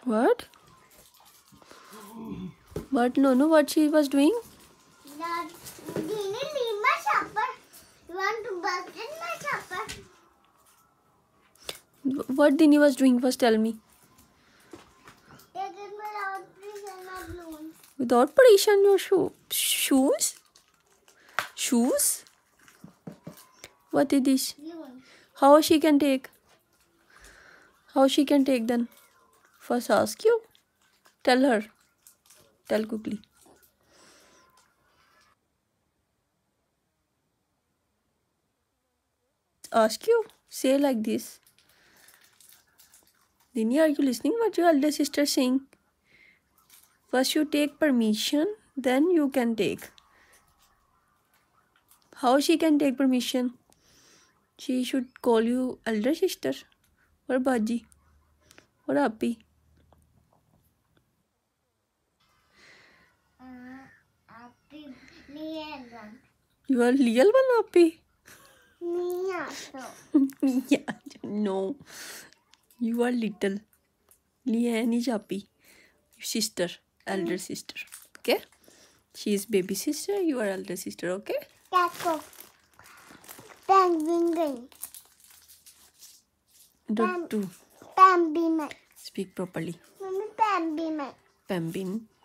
What? What? No. What she was doing? Dini, leave my supper. You want to burst in my supper? What Dini was doing? First tell me. Taking without prison my balloons. Without permission, your shoes? Shoes? What is this? Balloons. How she can take? How she can take then? First ask you. Tell her. Tell quickly. Ask you. Say like this. Dini, are you listening what your elder sister is saying? First you take permission, then you can take. How she can take permission? She should call you elder sister or Baji or Appi. Happy Layan. You are real one, Appi? Mia. Yeah, no. You are little. Layan is Appi. Sister, elder sister. Okay? She is baby sister, you are elder sister, okay? Taco. Penguin. Do. Pambin. Speak properly. Mommy, Pambin. Pembin.